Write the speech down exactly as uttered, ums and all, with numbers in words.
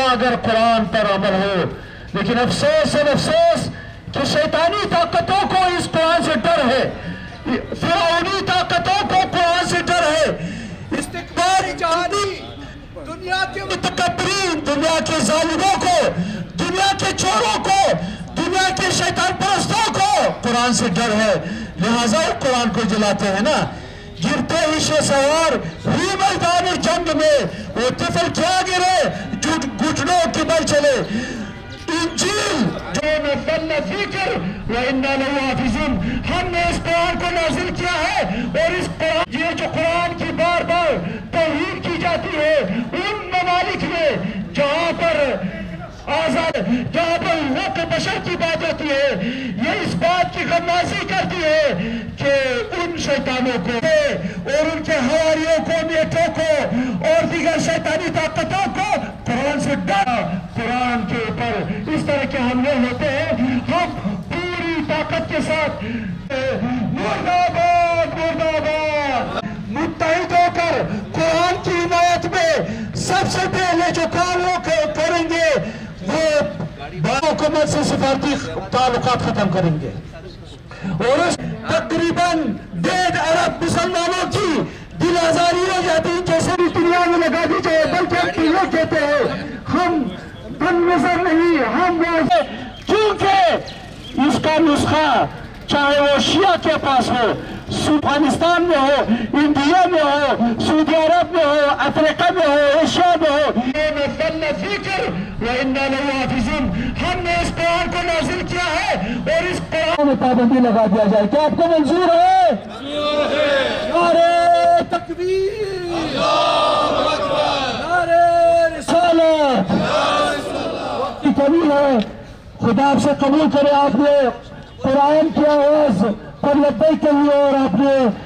اگر قرآن پر عمل ہو. لیکن افسوس ہے افسوس کہ شیطانی طاقتوں کو اس قرآن سے ڈر ہے، فرعونی طاقتوں کو قرآن سے ڈر ہے. استکبار جہانی دنیا کے متکبرین، دنیا کے ظالموں کو، دنیا کے چوروں کو، دنیا کے شیطان پرستوں کو قرآن سے ڈر ہے، لہذا وہ قرآن کو جلاتے ہیں نا. گرتے ہی سوار ہی میدان جنگ میں وہ طفل کیا گرے گھٹنوں کے بل چلے. انجیل جو نزلنا ذکر وَإِنَّا لَهُ حَافِظُونَ، ہم نے اس قرآن کو نازل کیا ہے، اور اس قرآن یہ جو قرآن کی بار بار توہین کی جاتی ہے ان ممالک میں جہاں پر آزاد، جہاں پر حق بشر کی بات ہوتی ہے، یہ اس بات کی غمازی کرتی ہے کہ ان شیطانوں کو اور ان کے حواریوں کو، میٹوں کو اور دیگر شیطانی طاقتوں کو قرآن سے ڈرا. قرآن کے اوپر اس طرح کے حملے ہوتے ہیں، ہم پوری طاقت کے ساتھ مرد آباد مرد آباد متحد ہو کر قرآن کی حمایت میں سب سے پہلے جو کام کریں گے وہ حکومت سے سفارتی تعلقات ختم کریں گے. اور اس تقریباً ڈیڑھ ارب مسلمانوں کی دل آزاری ہو جاتی ہے، جیسے بھی دنیا میں لگا دی جائے، بلکہ لوگ کہتے ہیں ہم بن نظر نہیں، ہم کیونکہ اس کا نسخہ چاہے وہ شیعہ کے پاس ہو، افغانستان میں ہو، انڈیا میں ہو، سعودی عرب میں ہو، افریقہ میں ہو، ایشیا میں ہو، نزلنا ذکر وَإِنَّا لَهُ حَافِظُونَ، ہم نے اس قرآن کو نازل کیا ہے اور اس قرآن میں پابندی لگا دیا جائے. کیا آپ کو منظور ہے؟ منظور ہے. نعرہ تکبیر، اللہ اکبر، نعرہ رسالت. وقت کی کمی ہے، خدا آپ سے قبول کرے. آپ نے قرآن کی آواز پر لبیک کہی اور آپ نے